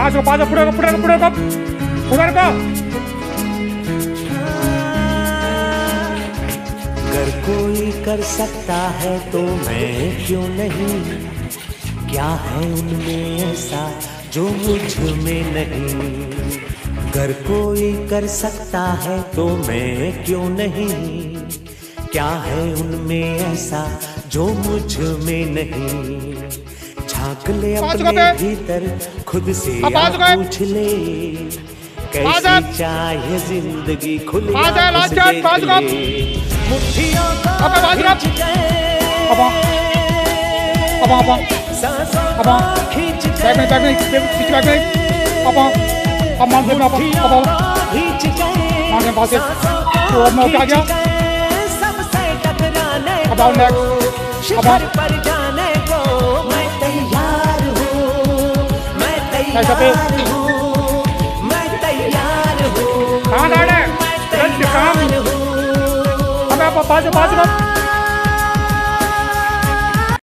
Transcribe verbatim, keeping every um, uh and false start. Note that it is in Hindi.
पाँच पाँच पुढे पुढे पुढे कप उधर का। अगर कोई कर सकता है तो मैं क्यों नहीं, क्या है उनमें ऐसा जो मुझ में नहीं। अगर कोई कर सकता है तो मैं क्यों नहीं, क्या है उनमें ऐसा जो मुझ में नहीं। झांक ले अपने भीतर खुद से पूछ ले, कैसी चाहे जिंदगी खुली मुट्ठियों को खींच सबसे टकराने शिखर पर जाने को मैं तैयार हूँ, मैं तैयार हूँ, मैं तैयार हूँ, मैं तैयार हूँ। अब आप पाँच पाँच